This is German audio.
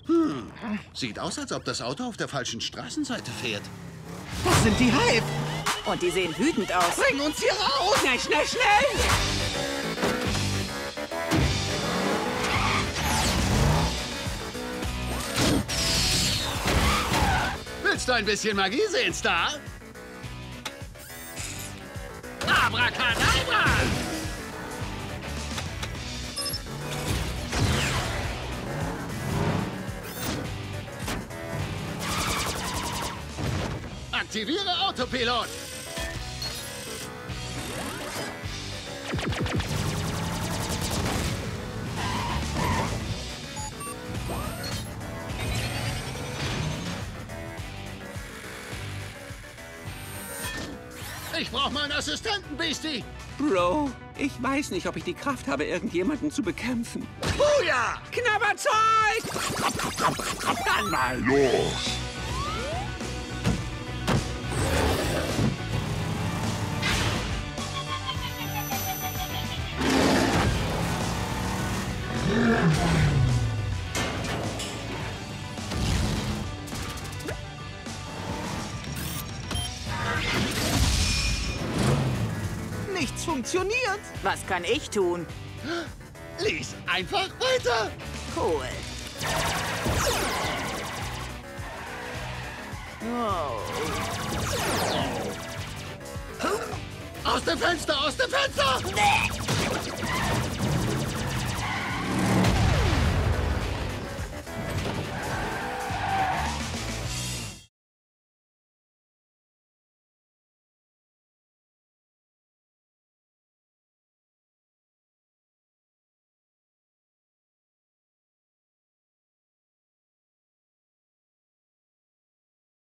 Sieht aus, als ob das Auto auf der falschen Straßenseite fährt. Das sind die Hive. Und die sehen wütend aus. Bring uns hier raus. Schnell, schnell, schnell! Willst du ein bisschen Magie sehen, Star? Abracadabra! Aktiviere Autopilot! Ich brauche meinen Assistenten, Beastie! Bro, ich weiß nicht, ob ich die Kraft habe, irgendjemanden zu bekämpfen. Buja! Knabberzeug! Dann mal los! Nichts funktioniert. Was kann ich tun? Lies einfach weiter! Cool. Oh. Aus dem Fenster, aus dem Fenster!